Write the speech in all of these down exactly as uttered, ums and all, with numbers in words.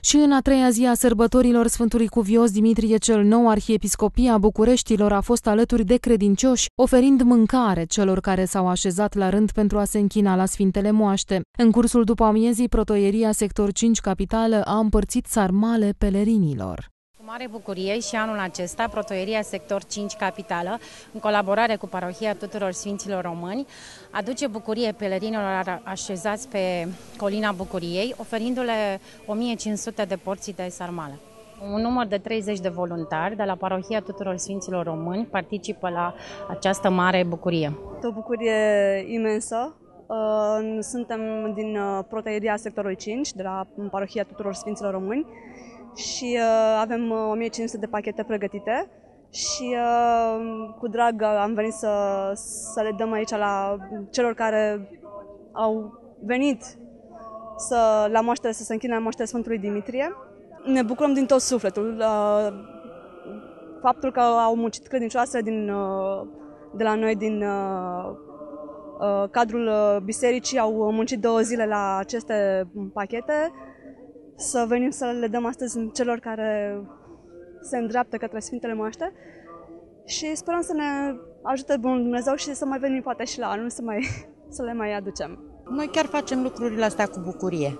Și în a treia zi a sărbătorilor Sfântului Cuvios Dimitrie cel Nou, Arhiepiscopia Bucureștilor a fost alături de credincioși, oferind mâncare celor care s-au așezat la rând pentru a se închina la Sfintele Moaște. În cursul după amiezii, Protoieria Sector cinci Capitală a împărțit sarmale pelerinilor. Cu mare bucurie și anul acesta, Protoieria Sector cinci Capitală, în colaborare cu Parohia Tuturor Sfinților Români, aduce bucurie pelerinilor așezați pe Colina Bucuriei, oferindu-le o mie cinci sute de porții de sarmală. Un număr de treizeci de voluntari de la Parohia Tuturor Sfinților Români participă la această mare bucurie. O bucurie imensă. Suntem din Protoieria Sectorului cinci, de la Parohia Tuturor Sfinților Români, și uh, avem o mie cinci sute de pachete pregătite și uh, cu drag am venit să, să le dăm aici la celor care au venit să, la moaștele, să se închine la moaștele Sfântului Dimitrie. Ne bucurăm din tot sufletul. Uh, faptul că au muncit credincioasele din, uh, de la noi din uh, uh, cadrul bisericii, au muncit două zile la aceste pachete. Să venim să le dăm astăzi celor care se îndreaptă către Sfintele Moaște și sperăm să ne ajute Bunul Dumnezeu și să mai venim poate și la anul să, mai, să le mai aducem. Noi chiar facem lucrurile astea cu bucurie,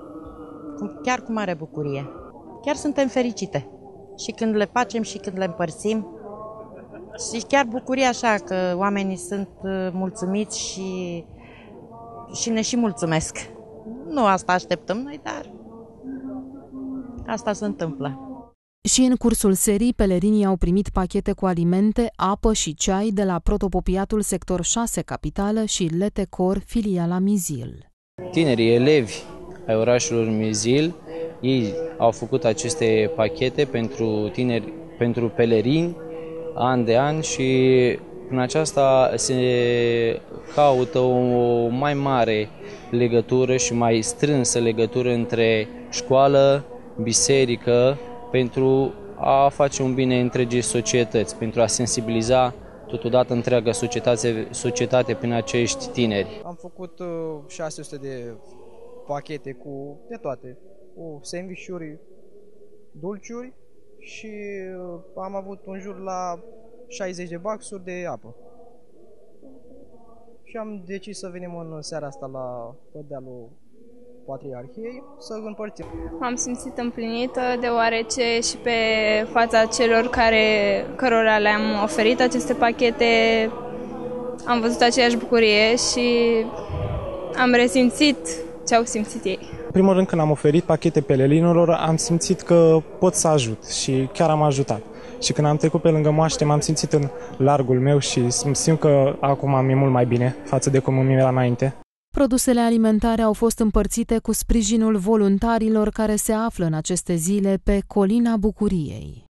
chiar cu mare bucurie. Chiar suntem fericite și când le facem și când le împărțim și chiar bucurie așa că oamenii sunt mulțumiți și, și ne și mulțumesc. Nu asta așteptăm noi, dar asta se întâmplă. Și în cursul serii, pelerinii au primit pachete cu alimente, apă și ceai de la Protopopiatul Sector șase Capitală și Letecor, filiala Mizil. Tinerii elevi ai orașului Mizil, ei au făcut aceste pachete pentru tineri, pentru pelerini, an de an, și prin aceasta se caută o mai mare legătură și mai strânsă legătură între școală, biserică, pentru a face un bine întregii societăți, pentru a sensibiliza totodată întreaga societate, societate prin acești tineri. Am făcut uh, șase sute de pachete cu de toate, cu sandvișuri, dulciuri și uh, am avut în jur la șaizeci de baxuri de apă. Și am decis să venim în seara asta la dealul Patriarhiei să împărțim. M-am simțit împlinită deoarece și pe fața celor care, cărora le-am oferit aceste pachete am văzut aceeași bucurie și am resimțit ce au simțit ei. În primul rând, când am oferit pachete pelerinilor, am simțit că pot să ajut și chiar am ajutat. Și când am trecut pe lângă moaște, m-am simțit în largul meu și simt că acum mi-e mult mai bine față de cum mi era înainte. Produsele alimentare au fost împărțite cu sprijinul voluntarilor care se află în aceste zile pe Colina Bucuriei.